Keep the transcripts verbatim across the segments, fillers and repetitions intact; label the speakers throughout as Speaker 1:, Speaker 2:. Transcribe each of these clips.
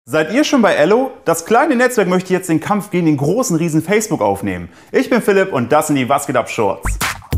Speaker 1: Seid ihr schon bei Ello? Das kleine Netzwerk möchte jetzt den Kampf gegen den großen Riesen Facebook aufnehmen. Ich bin Philipp und das sind die Was geht ab Shorts.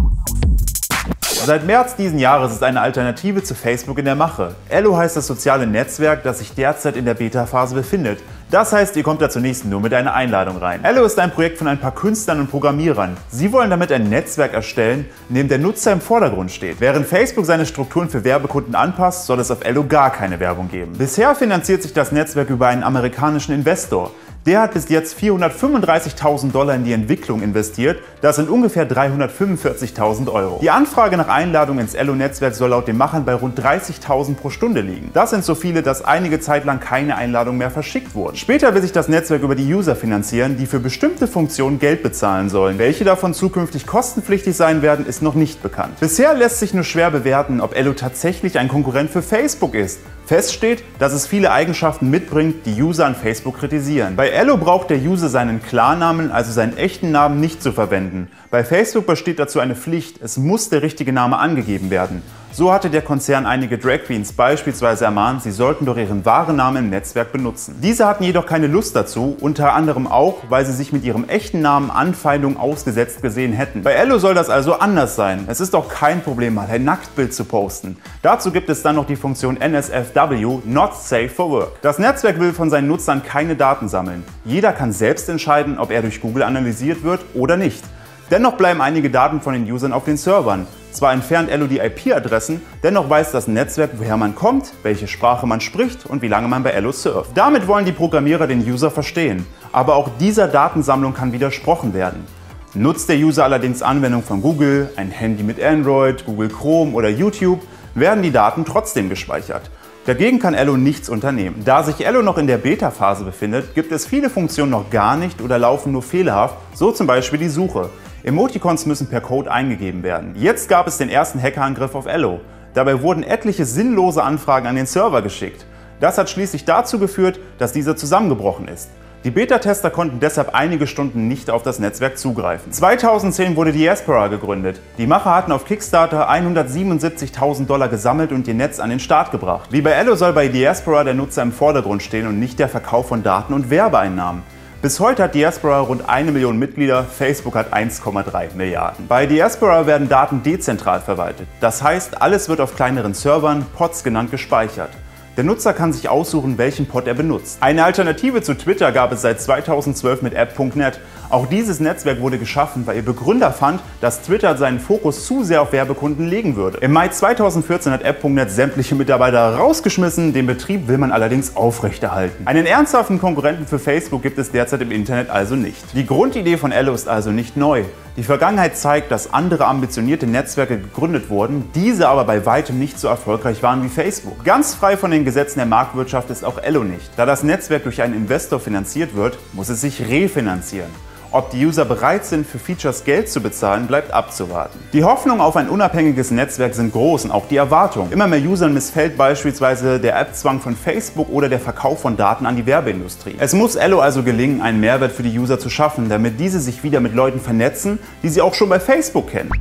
Speaker 1: Seit März diesen Jahres ist eine Alternative zu Facebook in der Mache. Ello heißt das soziale Netzwerk, das sich derzeit in der Beta-Phase befindet. Das heißt, ihr kommt da zunächst nur mit einer Einladung rein. Ello ist ein Projekt von ein paar Künstlern und Programmierern. Sie wollen damit ein Netzwerk erstellen, in dem der Nutzer im Vordergrund steht. Während Facebook seine Strukturen für Werbekunden anpasst, soll es auf Ello gar keine Werbung geben. Bisher finanziert sich das Netzwerk über einen amerikanischen Investor. Der hat bis jetzt vierhundertfünfunddreißigtausend Dollar in die Entwicklung investiert, das sind ungefähr dreihundertfünfundvierzigtausend Euro. Die Anfrage nach Einladung ins Ello-Netzwerk soll laut den Machern bei rund dreißigtausend pro Stunde liegen. Das sind so viele, dass einige Zeit lang keine Einladungen mehr verschickt wurden. Später will sich das Netzwerk über die User finanzieren, die für bestimmte Funktionen Geld bezahlen sollen. Welche davon zukünftig kostenpflichtig sein werden, ist noch nicht bekannt. Bisher lässt sich nur schwer bewerten, ob Ello tatsächlich ein Konkurrent für Facebook ist. Fest steht, dass es viele Eigenschaften mitbringt, die User an Facebook kritisieren. Bei Ello braucht der User seinen Klarnamen, also seinen echten Namen, nicht zu verwenden. Bei Facebook besteht dazu eine Pflicht, es muss der richtige Name angegeben werden. So hatte der Konzern einige Drag Queens beispielsweise ermahnt, sie sollten doch ihren wahren Namen im Netzwerk benutzen. Diese hatten jedoch keine Lust dazu, unter anderem auch, weil sie sich mit ihrem echten Namen Anfeindungen ausgesetzt gesehen hätten. Bei Ello soll das also anders sein. Es ist auch kein Problem, mal ein Nacktbild zu posten. Dazu gibt es dann noch die Funktion N S F W, Not Safe for Work. Das Netzwerk will von seinen Nutzern keine Daten sammeln. Jeder kann selbst entscheiden, ob er durch Google analysiert wird oder nicht. Dennoch bleiben einige Daten von den Usern auf den Servern. Zwar entfernt Ello die I P-Adressen, dennoch weiß das Netzwerk, woher man kommt, welche Sprache man spricht und wie lange man bei Ello surft. Damit wollen die Programmierer den User verstehen. Aber auch dieser Datensammlung kann widersprochen werden. Nutzt der User allerdings Anwendungen von Google, ein Handy mit Android, Google Chrome oder YouTube, werden die Daten trotzdem gespeichert. Dagegen kann Ello nichts unternehmen. Da sich Ello noch in der Beta-Phase befindet, gibt es viele Funktionen noch gar nicht oder laufen nur fehlerhaft, so zum Beispiel die Suche. Emoticons müssen per Code eingegeben werden. Jetzt gab es den ersten Hackerangriff auf Ello. Dabei wurden etliche sinnlose Anfragen an den Server geschickt. Das hat schließlich dazu geführt, dass dieser zusammengebrochen ist. Die Beta-Tester konnten deshalb einige Stunden nicht auf das Netzwerk zugreifen. zweitausendzehn wurde Diaspora gegründet. Die Macher hatten auf Kickstarter hundertsiebenundsiebzigtausend Dollar gesammelt und ihr Netz an den Start gebracht. Wie bei Ello soll bei Diaspora der Nutzer im Vordergrund stehen und nicht der Verkauf von Daten und Werbeeinnahmen. Bis heute hat Diaspora rund eine Million Mitglieder, Facebook hat eins Komma drei Milliarden. Bei Diaspora werden Daten dezentral verwaltet. Das heißt, alles wird auf kleineren Servern, Pods genannt, gespeichert. Der Nutzer kann sich aussuchen, welchen Pod er benutzt. Eine Alternative zu Twitter gab es seit zweitausendzwölf mit App Punkt net. Auch dieses Netzwerk wurde geschaffen, weil ihr Begründer fand, dass Twitter seinen Fokus zu sehr auf Werbekunden legen würde. Im Mai zweitausendvierzehn hat App Punkt net sämtliche Mitarbeiter rausgeschmissen, den Betrieb will man allerdings aufrechterhalten. Einen ernsthaften Konkurrenten für Facebook gibt es derzeit im Internet also nicht. Die Grundidee von Ello ist also nicht neu. Die Vergangenheit zeigt, dass andere ambitionierte Netzwerke gegründet wurden, diese aber bei weitem nicht so erfolgreich waren wie Facebook. Ganz frei von den Gesetzen der Marktwirtschaft ist auch Ello nicht. Da das Netzwerk durch einen Investor finanziert wird, muss es sich refinanzieren. Ob die User bereit sind, für Features Geld zu bezahlen, bleibt abzuwarten. Die Hoffnungen auf ein unabhängiges Netzwerk sind groß und auch die Erwartung. Immer mehr Usern missfällt beispielsweise der App-Zwang von Facebook oder der Verkauf von Daten an die Werbeindustrie. Es muss Ello also gelingen, einen Mehrwert für die User zu schaffen, damit diese sich wieder mit Leuten vernetzen, die sie auch schon bei Facebook kennen.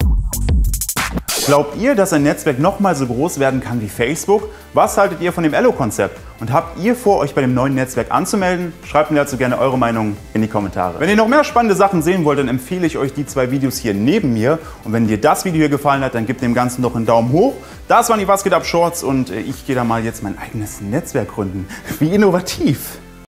Speaker 1: Glaubt ihr, dass ein Netzwerk nochmal so groß werden kann wie Facebook? Was haltet ihr von dem Ello-Konzept? Und habt ihr vor, euch bei dem neuen Netzwerk anzumelden? Schreibt mir dazu gerne eure Meinung in die Kommentare. Wenn ihr noch mehr spannende Sachen sehen wollt, dann empfehle ich euch die zwei Videos hier neben mir. Und wenn dir das Video hier gefallen hat, dann gebt dem Ganzen noch einen Daumen hoch. Das waren die Was geht ab Shorts und ich gehe da mal jetzt mein eigenes Netzwerk gründen. Wie innovativ!